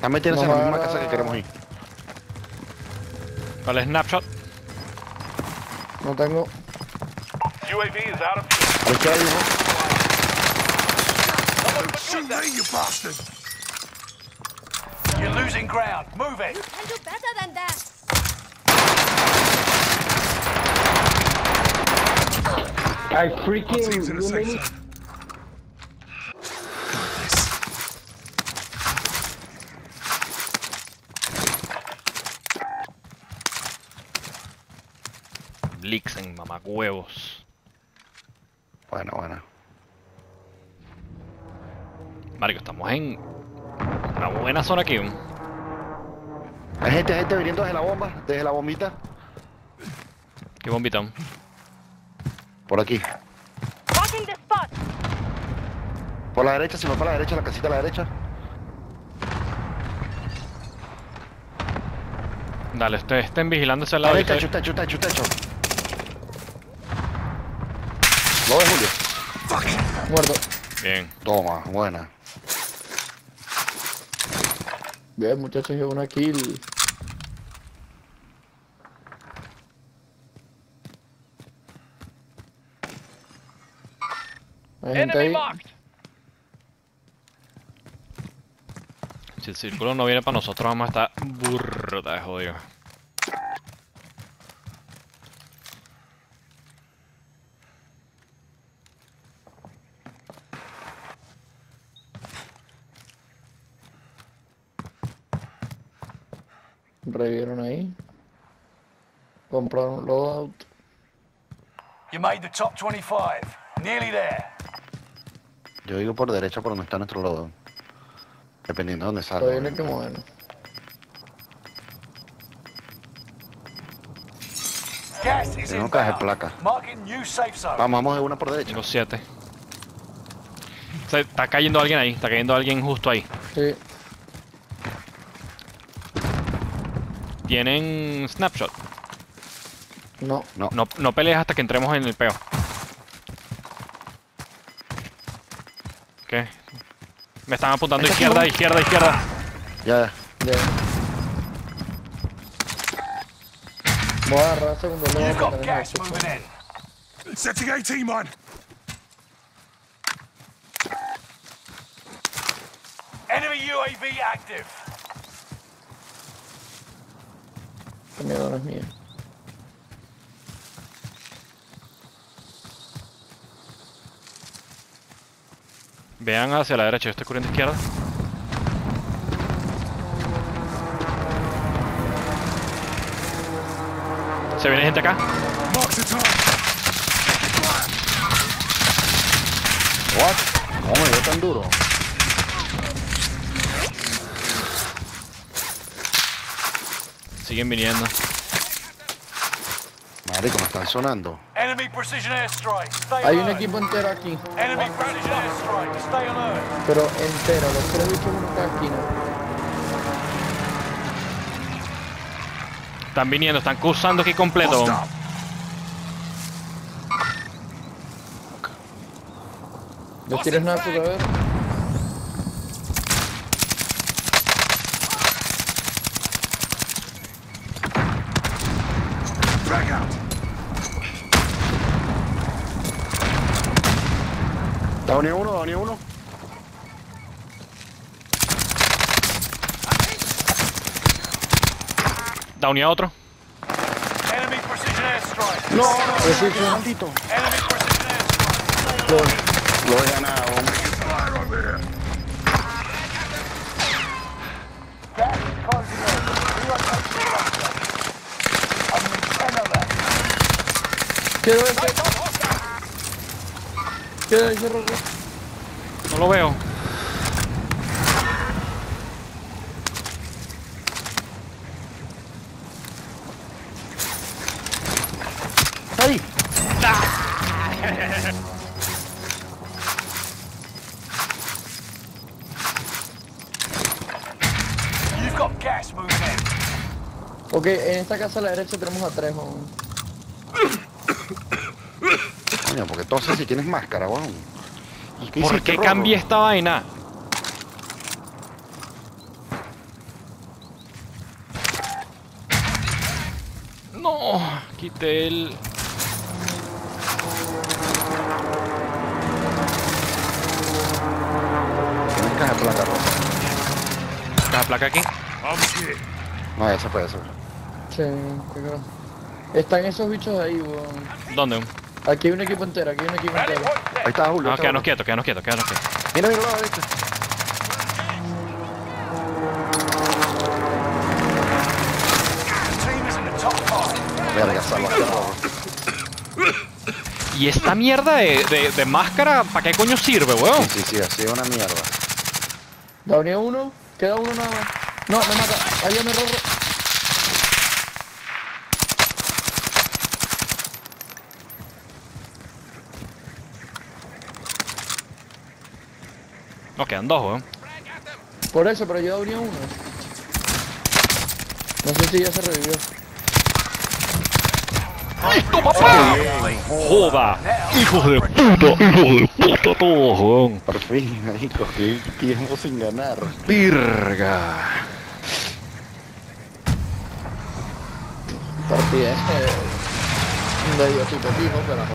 Están metiéndose en la misma casa que queremos ir. Vale, snapshot. No tengo. UAV is out of fuel. Ahí está ahí, Shoot me, you bastard! You're losing ground. Move it. You can do better than that. I Teams freaking in a safe zone. Blixen, mamacuevos. Bueno, bueno. Marico, estamos en una buena zona aquí. Hay gente viniendo desde la bomba, desde la bombita. Qué bombita. Por aquí. Marking the spot. Por la derecha, si no para la derecha, la casita a la derecha. Dale, estén vigilando ese lado. Ahí techo, techo. ¿Lo ves, Julio? Muerto. Bien. Toma, buena. Bien, muchachos, llevo una kill. Hay gente Enemy ahí. marked. Si el círculo no viene para nosotros, vamos a estar burda de jodido. Revivieron ahí. Compraron un loadout. You made the top 25. Nearly there. Yo digo por derecha por donde está nuestro lodo. Dependiendo de dónde salga. Todavía no hay que movernos. Gas is Tengo caja de inbound. placa. Marking new safe zone. Vamos de una por derecha. Tengo 7. Está cayendo alguien ahí. Está cayendo alguien justo ahí. Sí. ¿Tienen snapshot? No. No. No pelees hasta que entremos en el peo. ¿Qué? Me están apuntando izquierda. Ya. Ya. Voy a agarrar segundo You've loadout. got para gas tener moving in. Setting AT mine. Enemy UAV active. Esta mierda no es mía. Vean hacia la derecha. Yo estoy corriendo izquierda. Se viene gente acá. Mark the target. What? ¿Cómo me dio tan duro? Siguen viniendo. Marico, me están sonando. Enemy precision airstrike. Stay Hay un alert. equipo entero aquí. Enemy precision airstrike. Stay alert. Pero entero, los tres bichos uno en cada esquina. Están viniendo. Están cruzando aquí completo. Hostile. ¿Les tienes nada a ver? Drag out. Downey uno. Downea otro. Enemy precision airstrike. No, Precision. maldito. Enemy precision airstrike. Lo he ganado, hombre. Fire over here. Gas is closing in. Relocate to the bunker. Only 10 of them. Quiero ese. Quiero ese rojo. No lo veo. Ahí. You've got gas moving in. Ok, en esta casa a la derecha tenemos a tres, weón. Coño, porque entonces si tienes máscara, weón. ¿Y qué ¿Por hiciste, qué Rorro? cambié esta vaina? No, quité el... Tienen caja de placa roja. Caja de placa aquí. No, esa fue, esa fue. Sí, qué creo. Están esos bichos ahí, weón. ¿Dónde? Aquí hay un equipo entero, aquí hay un equipo entero. Ahí está Julio. No, ahí está quédanos Julio. quietos, quédanos quietos, quédanos quietos. Mira, mira, a la derecha. Verga, salvaste a Robo. ¿Y esta mierda de máscara, para qué coño sirve, weón? Sí, sí, sí, así es una mierda. Downey uno, queda uno nada más. No, me mata. Ahí viene Rorro. No, quedan dos, weón. Por eso, pero yo downey uno. No sé si ya se revivió. ¡Joda! ¡Hijos de puta! ¡Hijos de puta todos, weón! Por fin, ahí cogí tiempo sin ganar. ¡Virga! Partida medio tipo, pero